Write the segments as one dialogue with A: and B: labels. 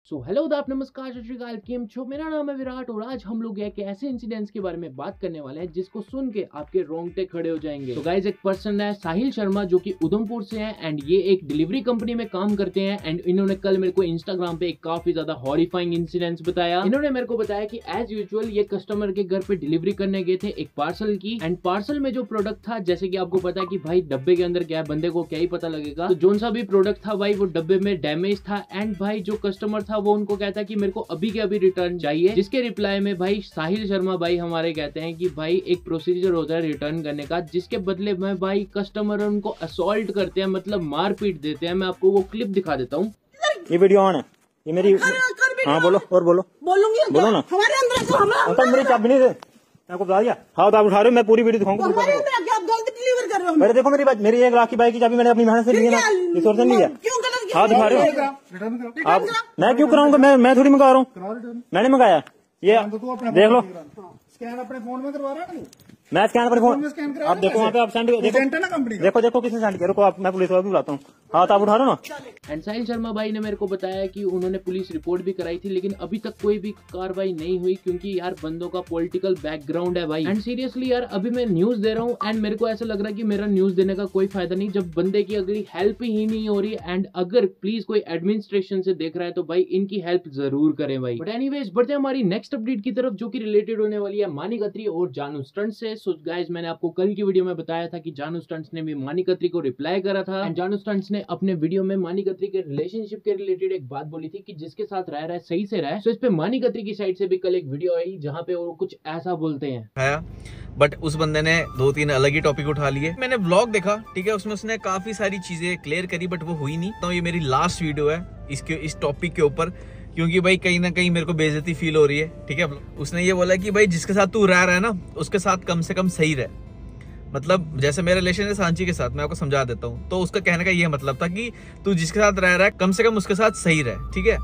A: So hello नमस्कार सत श्री अकाल, केम छो। मेरा नाम है विराट और आज हम लोग एक ऐसे इंसिडेंट्स के बारे में बात करने वाले हैं जिसको सुन के आपके रोंगटे खड़े हो जाएंगे। तो गाइस, एक पर्सन है साहिल शर्मा जो कि उधमपुर से है एंड ये एक डिलीवरी कंपनी में काम करते हैं। एंड इन्होंने कल मेरे को इंस्टाग्राम पे एक काफी ज्यादा हॉरिफाइंग इंसिडेंट्स बताया। इन्होंने मेरे को बताया कि एज यूजुअल ये कस्टमर के घर पे डिलीवरी करने गए थे एक पार्सल की। एंड पार्सल में जो प्रोडक्ट था, जैसे कि आपको पता है कि भाई डब्बे के अंदर क्या है, बंदे को क्या ही पता लगेगा। तो जोन सा भी प्रोडक्ट था भाई वो डब्बे में डैमेज था। एंड भाई जो कस्टमर था वो उनको कहता है कि मेरे को अभी के अभी रिटर्न चाहिए, जिसके रिप्लाई में भाई साहिल शर्मा भाई हमारे कहते हैं कि भाई एक प्रोसीजर होता है रिटर्न करने का, जिसके बदले में भाई कस्टमर उनको असॉल्ट करते हैं, मतलब मारपीट देते हैं। मैं आपको वो क्लिप दिखा देता हूँ।
B: ये वीडियो ऑन है, ये मेरी। हाँ बोलो और बोलूंगी, बोलो ना। हमारे अंदर तो अंकल मेरी चाबी नहीं दे, आपको बता दिया। हाँ तो आप उठा रहे हो, मैं पूरी वीडियो दिखाऊंगा। मेरे देखो मेरी 1 लाख की बाइक की चाबी मैंने अपनी मेहनत से ली है ना, इस और से नहीं है। हाँ दिखा रहे हो आप। मैं क्यों कराऊंगा, मैं थोड़ी मंगा रहा हूँ, मैंने मंगाया। ये देख लो,
C: स्कैन अपने फोन में करवा रहा है।
B: मैं स्कैन अपने फोन, आप देखो वहाँ पे, आप सेंड देखो किसने सेंड किया। रुको आप, मैं पुलिस वाला भी बुलाता हूँ। हाँ तो आप उठा रहे हो ना।
A: एंड साहिल शर्मा भाई ने मेरे को बताया कि उन्होंने पुलिस रिपोर्ट भी कराई थी, लेकिन अभी तक कोई भी कार्रवाई नहीं हुई क्योंकि यार बंदों का पॉलिटिकल बैकग्राउंड है भाई। एंड सीरियसली यार अभी मैं न्यूज दे रहा हूँ एंड मेरे को ऐसा लग रहा है कि मेरा न्यूज देने का कोई फायदा नहीं जब बंदे की अगली हेल्प ही नहीं हो रही। एंड अगर प्लीज कोई एडमिनिस्ट्रेशन से देख रहा है तो भाई इनकी हेल्प जरूर करें भाई। बट एनीवेज बढ़ते हैं हमारी नेक्स्ट अपडेट की तरफ, जो कि रिलेटेड होने वाली है मानिक अत्री और जानू स्टंट से। सो गाइस, मैंने आपको कल की वीडियो में बताया था कि जानू स्टंट्स ने भी मानिक अत्री को रिप्लाई करा था। एंड जानू स्टंट्स ने अपने वीडियो में मानिक अत्री के रिलेशनशिप के रिलेटेड एक बात बोली थी कि जिसके साथ रह रहा है सही से रहा है। सो इस पे मानिक अत्री की साइड से भी कल एक वीडियो आई जहाँ पे वो कुछ ऐसा बोलते हैं।
D: बट उस बंदे ने 2-3 अलग ही टॉपिक उठा लिए। मैंने व्लॉग देखा, ठीक है, उसमें उसने काफी सारी चीजें क्लियर करी बट वो हुई नहीं। तो ये मेरी लास्ट वीडियो है इस टॉपिक के ऊपर, क्योंकि भाई कहीं ना कहीं मेरे को बेइज्जती फील हो रही है। ठीक है, उसने ये बोला कि भाई जिसके साथ तू रह रहा है ना उसके साथ कम से कम सही रहे। मतलब जैसे मेरा रिलेशन है सांची के साथ, मैं आपको समझा देता हूँ। तो उसका कहने का ये मतलब था कि तू जिसके साथ रह रहा है कम से कम उसके साथ सही रहे। ठीक है,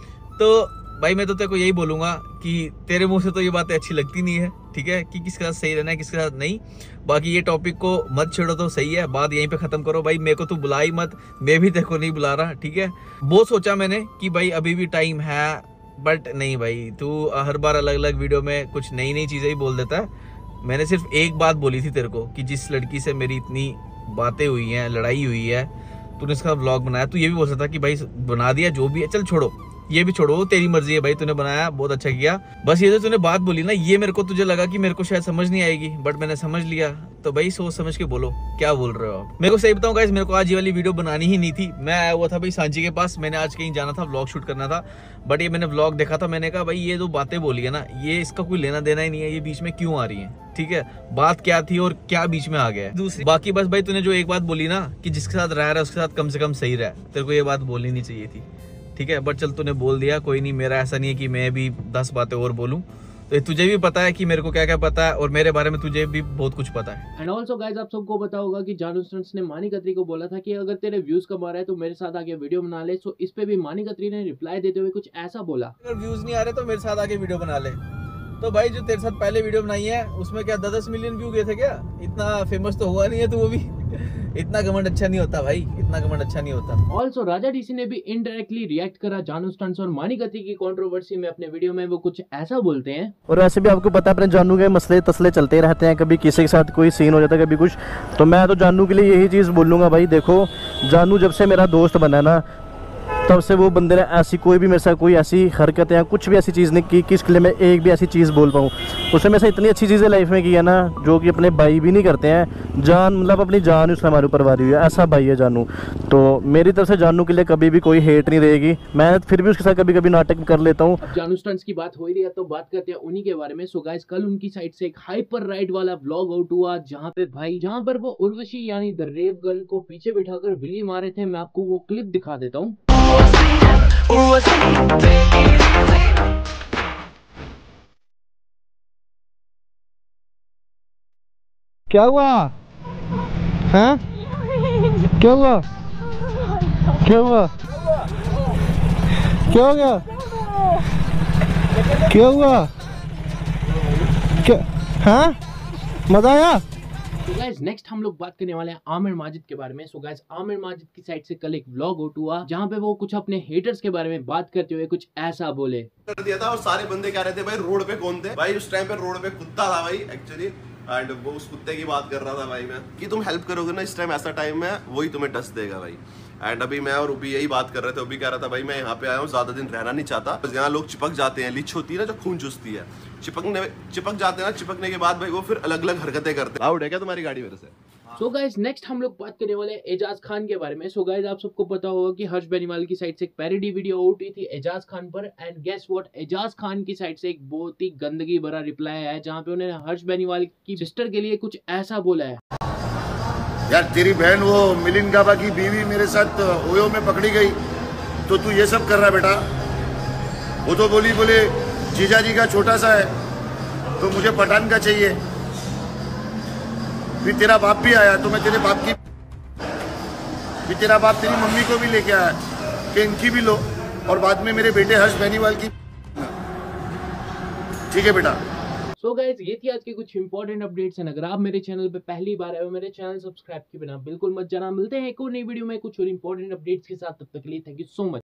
D: तो भाई मैं तो तेरे को यही बोलूंगा कि तेरे मुंह से तो ये बातें अच्छी लगती नहीं है, ठीक है, कि किसके साथ सही रहना है किसके साथ नहीं। बाकी ये टॉपिक को मत छेड़ो तो सही है, बात यहीं पे खत्म करो। भाई मेरे को तू बुला ही मत, मैं भी तेरे को नहीं बुला रहा। ठीक है, वो सोचा मैंने कि भाई अभी भी टाइम है, बट नहीं भाई, तू हर बार अलग अलग वीडियो में कुछ नई नई चीजें ही बोल देता है। मैंने सिर्फ एक बात बोली थी तेरे को कि जिस लड़की से मेरी इतनी बातें हुई हैं, लड़ाई हुई है, तूने इसका व्लॉग बनाया। तू ये भी बोल सकता कि भाई बना दिया जो भी है, चल छोड़ो, ये भी छोड़ो, तेरी मर्जी है भाई, तूने बनाया बहुत अच्छा किया। बस ये जो तूने बात बोली ना, ये मेरे को तुझे लगा कि मेरे को शायद समझ नहीं आएगी, बट मैंने समझ लिया। तो भाई सोच समझ के बोलो क्या बोल रहे हो आप। मेरे को सही बताऊं गाइस, मेरे को आज ये वाली वीडियो बनानी ही नहीं थी। मैं आया हुआ था भाई सांची के पास, मैंने आज कहीं जाना था, व्लॉग शूट करना था। बट ये मैंने व्लॉग देखा था, मैंने कहा भाई ये जो बातें बोली है ना, ये इसका कोई लेना देना ही नहीं है, ये बीच में क्यों आ रही है। ठीक है, बात क्या थी और क्या बीच में आ गया है। दूसरी बाकी बस भाई तूने जो एक बात बोली ना कि जिसके साथ रह रहा है उसके साथ कम से कम सही रहा, तेरे को ये बात बोलनी नहीं चाहिए थी। ठीक है, बट चल तूने बोल दिया, कोई नहीं। मेरा ऐसा नहीं है कि मैं भी 10 बातें और बोलूं। तो तुझे भी पता है कि मेरे को क्या क्या पता है और मेरे बारे में तुझे भी बहुत कुछ पता है।
A: एंड ऑल्सो गाइज, आप सबको पता होगा कि जानू स्टंट्स ने मानिक अत्री को बोला था कि अगर तेरे व्यूज कम आ रहा है तो मेरे साथ आके वीडियो बना ले। सो इस पे भी मानिक अत्री ने रिप्लाई देते हुए कुछ ऐसा बोला,
D: अगर व्यूज नहीं आ रहे तो मेरे साथ आके वीडियो बना ले। तो भाई जो तेरे साथ पहले वीडियो बनाई है उसमें क्या 10 मिलियन व्यू गए थे क्या? इतना फेमस तो हुआ नहीं है, तो वो भी इतना घमंड अच्छा नहीं होता भाई, इतना घमंड अच्छा नहीं होता।
A: ऑल्सो राजा डीसी ने भी इनडायरेक्टली रिएक्ट करा जानू स्टंट्स और मानिक अत्री की कंट्रोवर्सी में अपने वीडियो में। वो कुछ ऐसा बोलते हैं,
E: और वैसे भी आपको पता है अपने जानू के मसले तसले चलते रहते हैं, कभी किसी के साथ कोई सीन हो जाता है, कभी कुछ। तो मैं तो जानू के लिए यही चीज़ बोलूँगा भाई, देखो जानू जब से मेरा दोस्त बना ना, तब से वो बंदे ने ऐसी कोई भी मेरे साथ कोई ऐसी हरकत या कुछ भी ऐसी चीज़ नहीं की कि इसके लिए मैं एक भी ऐसी चीज़ बोल पाऊँ। उसने मेरे से इतनी अच्छी चीज़ें लाइफ में की है ना, जो कि अपने भाई भी नहीं करते हैं। जान मतलब अपनी जान उसने हमारे ऊपर वारी हुई है, ऐसा भाई है जानू। तो मेरी तरफ से जानू के लिए कभी भी कोई हेट नहीं रहेगी। मैं फिर भी उसके साथ कभी कभी नाटक कर लेता हूँ।
A: जानू स्टंट्स की बात हो रही है तो बात करते हैं उन्हीं के बारे में। सो गाइस, कल उनकी साइड से एक हाइपर राइड वाला व्लॉग आउट हुआ जहाँ पर वो उर्वशी यानी द रेप गर्ल को पीछे बिठाकर विली मारे थे। मैं आपको वो क्लिप दिखा देता हूँ।
E: क्या हुआ? हाँ क्या हुआ? क्या हुआ? क्या हो गया? क्या हुआ? क्या? हाँ मजा आया?
A: तो गाइस नेक्स्ट हम लोग बात करने वाले हैं आमिर माजिद के बारे में। सो गाइस आमिर माजिद की साइड से कल एक व्लॉग आउट हुआ जहाँ पे वो कुछ अपने हेटर्स के बारे में बात करते हुए कुछ ऐसा बोले
F: कर दिया था और सारे बंदे कह रहे थे भाई रोड पे कौन थे भाई। उस टाइम पे रोड पे कुत्ता था भाई एक्चुअली, एंड वो उस कुत्ते की बात कर रहा था भाई मैं कि तुम हेल्प करोगे ना इस टाइम, ऐसा टाइम है वही तुम्हें डस देगा भाई। एंड अभी मैं और उबी यही बात कर रहे थे, उबी कह रहा था भाई मैं यहाँ पे आया हूँ, ज्यादा दिन रहना नहीं चाहता। बस यहाँ लोग चिपक जाते हैं, लिच होती है ना जो खून चूसती है, चिपक जाते हैं ना, चिपकने के बाद भाई वो फिर अलग अलग हरकतें करते हैं। लाउड है क्या तुम्हारी गाड़ी मेरे से?
A: सो गाइस नेक्स्ट हम लोग बात करने वाले हैं एजाज खान के बारे में। सो गाइस आप सबको पता होगा कि हर्ष बेनीवाल की साइड से एक पैरोडी वीडियो आउट हुई थी एजाज खान पर, and guess what, Ejaz Khan की साइड से एक बहुत ही गंदगी भरा रिप्लाई है जहां पे उन्होंने हर्ष बेनीवाल की सिस्टर के लिए कुछ ऐसा बोला है।
G: यार तेरी बहन वो मिलिंद गाबा की बीवी मेरे साथ ओयो में पकड़ी गई तो तू ये सब कर रहा बेटा। वो तो बोले जीजा जी का छोटा सा है तो मुझे पठान का चाहिए। फिर तेरा बाप भी आया तो मैं तेरे बाप की, फिर तेरा बाप तेरी मम्मी को भी लेके आया कि इनकी भी लो, और बाद में मेरे बेटे हर्ष बेनीवाल की। ठीक है बेटा।
A: सो गाइस ये थी आज की कुछ इंपॉर्टेंट अपडेट्स हैं। अगर आप मेरे चैनल पे पहली बार आए हो, मेरे चैनल सब्सक्राइब किए बिना बिल्कुल मत जाना। मिलते हैं एक और नई वीडियो में कुछ और इंपॉर्टेंट अपडेट्स के साथ, तब तक के लिए थैंक यू सो मच।